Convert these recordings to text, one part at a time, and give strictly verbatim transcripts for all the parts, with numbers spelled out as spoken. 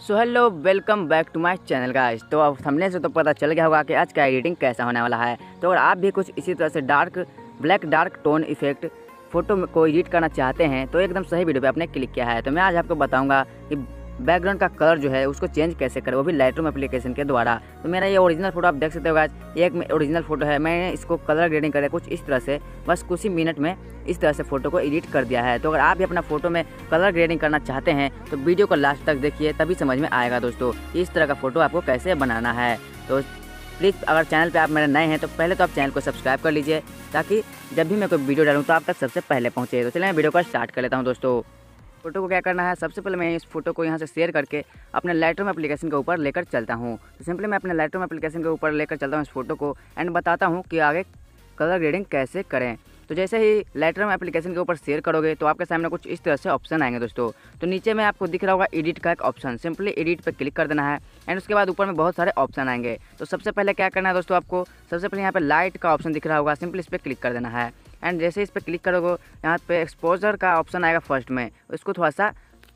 So hello, welcome back to my channel guys. तो अब thumbnail से तो पता चल गया होगा कि आज का एडिटिंग कैसा होने वाला है। तो अगर आप भी कुछ इसी तरह से dark black dark tone effect photo को एडिट करना चाहते हैं तो एकदम सही वीडियो पे आपने क्लिक किया है। तो मैं आज आपको बताऊंगा कि बैकग्राउंड का कलर जो है उसको चेंज कैसे करें, वो भी लाइटरूम एप्लीकेशन के द्वारा। तो मेरा ये ओरिजिनल फोटो आप देख सकते हो गाइस, ये एक ओरिजिनल फोटो है। मैंने इसको कलर ग्रेडिंग करे कुछ इस तरह से, बस कुछ ही मिनट में इस तरह से फोटो को एडिट कर दिया है। तो अगर आप भी अपना फोटो में कलर ग्रेडिंग करना चाहते हैं तो वीडियो को लास्ट तक देखिए, तभी समझ में आएगा दोस्तों इस तरह का फोटो आपको कैसे बनाना है। तो प्लीज़ अगर चैनल पे आप मेरे नए हैं तो पहले तो आप चैनल को सब्सक्राइब कर लीजिए, ताकि जब भी मैं कोई वीडियो डालूँ तो आप तक सबसे पहले पहुँचे। तो चलिए मैं वीडियो को स्टार्ट कर लेता हूँ दोस्तों। फोटो को क्या करना है, सबसे पहले मैं इस फोटो को यहाँ से शेयर करके अपने लाइटरूम एप्लीकेशन के ऊपर लेकर चलता हूँ। तो सिंपली मैं अपने लाइटरूम एप्लीकेशन के ऊपर लेकर चलता हूँ इस फोटो को एंड बताता हूँ कि आगे कलर ग्रेडिंग कैसे करें। तो जैसे ही लाइटरूम एप्लीकेशन के ऊपर शेयर करोगे तो आपके सामने कुछ इस तरह से ऑप्शन आएंगे दोस्तों। तो नीचे में आपको दिख रहा होगा एडिट का एक ऑप्शन, सिंपली एडिट पे क्लिक कर देना है एंड उसके बाद ऊपर में बहुत सारे ऑप्शन आएंगे। तो सबसे पहले क्या करना है दोस्तों, आपको सबसे पहले यहाँ पे लाइट का ऑप्शन दिख रहा होगा, सिंपली इस पर क्लिक कर देना है एंड जैसे इस पर क्लिक करोगे यहाँ पे एक्सपोजर का ऑप्शन आएगा फर्स्ट में, इसको थोड़ा सा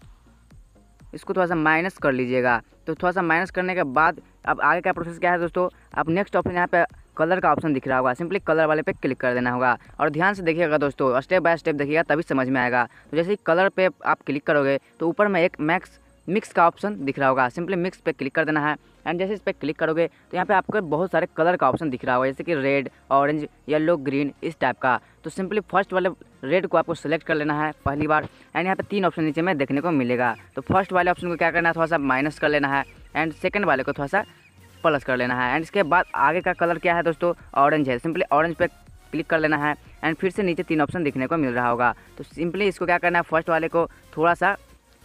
इसको थोड़ा सा माइनस कर लीजिएगा। तो थोड़ा सा माइनस करने के बाद अब आगे का प्रोसेस क्या है दोस्तों, अब नेक्स्ट ऑप्शन यहाँ पे कलर का ऑप्शन दिख रहा होगा, सिंपली कलर वाले पे क्लिक कर देना होगा। और ध्यान से देखिएगा दोस्तों, स्टेप बाय स्टेप देखिएगा तभी समझ में आएगा। तो जैसे ही कलर पे आप क्लिक करोगे तो ऊपर में एक मैक्स मिक्स का ऑप्शन दिख रहा होगा, सिंपली मिक्स पे क्लिक कर देना है एंड जैसे इस पर क्लिक करोगे तो यहाँ पे आपको बहुत सारे कलर का ऑप्शन दिख रहा होगा, जैसे कि रेड, ऑरेंज, येलो, ग्रीन, इस टाइप का। तो सिंपली फर्स्ट वाले रेड को आपको सेलेक्ट कर लेना है पहली बार एंड यहाँ पे तीन ऑप्शन नीचे में देखने को मिलेगा। तो फर्स्ट वाले ऑप्शन को क्या करना है, थोड़ा सा माइनस कर लेना है एंड सेकेंड वाले को थोड़ा सा प्लस कर लेना है एंड इसके बाद आगे का कलर क्या है दोस्तों, ऑरेंज है, सिंपली ऑरेंज पे क्लिक कर लेना है एंड फिर से नीचे तीन ऑप्शन दिखने को मिल रहा होगा। तो सिंपली इसको क्या करना है, फर्स्ट वाले को थोड़ा सा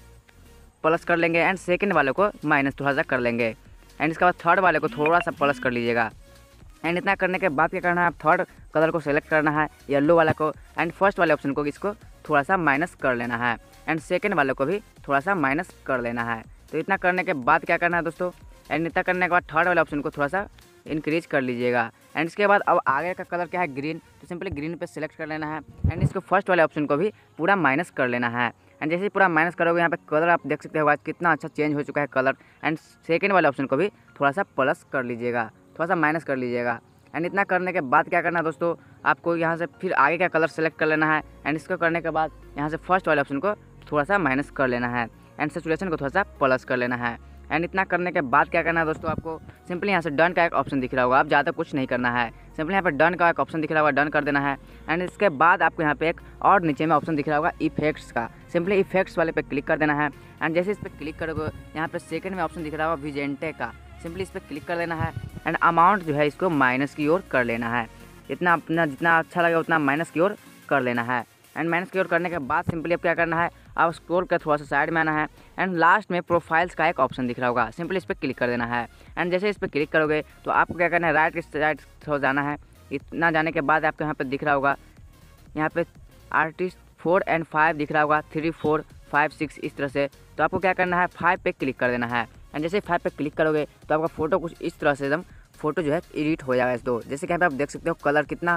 प्लस कर लेंगे एंड सेकंड वाले को माइनस थोड़ा सा कर लेंगे एंड इसके बाद थर्ड वाले को थोड़ा सा प्लस कर लीजिएगा एंड इतना करने के बाद क्या करना है, थर्ड कलर को सेलेक्ट करना है येलो वाला को एंड फर्स्ट वाले ऑप्शन को इसको थोड़ा सा माइनस कर लेना है एंड सेकंड वाले को भी थोड़ा सा माइनस कर लेना है। तो इतना करने के बाद क्या करना है दोस्तों, एंड इतना करने के बाद थर्ड वाले ऑप्शन को थोड़ा सा इंक्रीज कर लीजिएगा एंड इसके बाद अब आगे का कलर क्या है, ग्रीन, तो सिंपली ग्रीन पे सेलेक्ट कर लेना है एंड इसको फर्स्ट वाले ऑप्शन को भी पूरा माइनस कर लेना है एंड जैसे ही पूरा माइनस करोगे यहाँ पे कलर आप देख सकते हो कितना अच्छा चेंज हो चुका है कलर एंड सेकंड वाले ऑप्शन को भी थोड़ा सा प्लस कर लीजिएगा, थोड़ा सा माइनस कर लीजिएगा एंड इतना करने के बाद क्या करना है दोस्तों, आपको यहाँ से फिर आगे का कलर सेलेक्ट कर लेना है एंड इसको करने के बाद यहाँ से फर्स्ट वाले ऑप्शन को थोड़ा सा माइनस कर लेना है एंड सैचुरेशन को थोड़ा सा प्लस कर लेना है एंड इतना करने के बाद क्या करना है दोस्तों, आपको सिंपली यहाँ से डन का एक ऑप्शन दिख रहा होगा, आप ज़्यादा कुछ नहीं करना है, सिंपली यहाँ पे डन का एक ऑप्शन दिख रहा होगा, डन कर देना है एंड इसके बाद आपको यहाँ पे एक और नीचे में ऑप्शन दिख रहा होगा इफेक्ट्स का, सिंपली इफेक्ट्स वाले पे क्लिक कर देना है एंड जैसे इस पर क्लिक करोगे यहाँ पे सेकंड में ऑप्शन दिख रहा होगा विजेंटे का, सिंपली इस पर क्लिक कर देना है एंड अमाउंट जो है इसको माइनस की ओर कर लेना है, इतना अपना जितना अच्छा लगे उतना माइनस की ओर कर लेना है एंड माइनस की ओर करने के बाद सिंपली अब क्या करना है, आप स्क्रॉल कर थोड़ा सा साइड में आना है एंड लास्ट में प्रोफाइल्स का एक ऑप्शन दिख रहा होगा, सिंपली इस पर क्लिक कर देना है एंड जैसे इस पर क्लिक करोगे तो आपको क्या करना है, राइट की साइड थोड़ा जाना है। इतना जाने के बाद आपको यहाँ पे दिख रहा होगा, यहाँ पे आर्टिस्ट फोर एंड फाइव दिख रहा होगा, थ्री फोर फाइव सिक्स इस तरह से। तो आपको क्या करना है, फाइव पे क्लिक कर देना है एंड जैसे फाइव पे क्लिक करोगे तो आपका फोटो कुछ इस तरह से एकदम फोटो जो है एडिट हो जाएगा। दो जैसे कि यहाँ पे आप देख सकते हो कलर कितना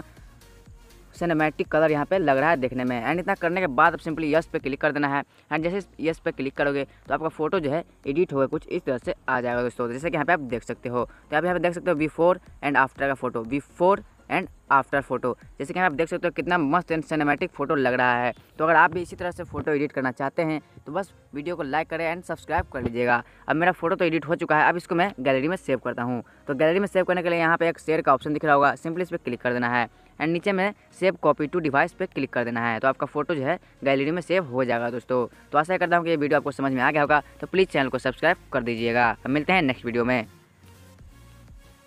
सिनेमैटिक कलर यहाँ पे लग रहा है देखने में एंड इतना करने के बाद अब सिंपली यस पे क्लिक कर देना है एंड जैसे यस पे क्लिक करोगे तो आपका फोटो जो है एडिट होकर कुछ इस तरह से आ जाएगा दोस्तों, जैसे कि यहाँ पे आप देख सकते हो। तो आप यहाँ पे देख सकते हो बिफोर एंड आफ्टर का photo, before and after photo, जैसे कि आप देख सकते हो कितना मस्त एंड सिनेमैटिक फोटो लग रहा है। तो अगर आप भी इसी तरह से फोटो एडिट करना चाहते हैं तो बस वीडियो को लाइक करें एंड सब्सक्राइब कर लीजिएगा। अब मेरा फोटो तो एडिट हो चुका है, अब इसको मैं गैलरी में सेव करता हूँ। तो गैलरी में सेव करने के लिए यहाँ पे एक शेयर का ऑप्शन दिख रहा होगा, सिंपली इस पर क्लिक कर देना है एंड नीचे में सेव कॉपी टू डिवाइस पे क्लिक कर देना है। तो आपका फोटो जो है गैलरी में सेव हो जाएगा दोस्तों। तो आशा करता हूँ कि ये वीडियो आपको समझ में आ गया होगा। तो प्लीज़ चैनल को सब्सक्राइब कर दीजिएगा। अब मिलते हैं नेक्स्ट वीडियो में।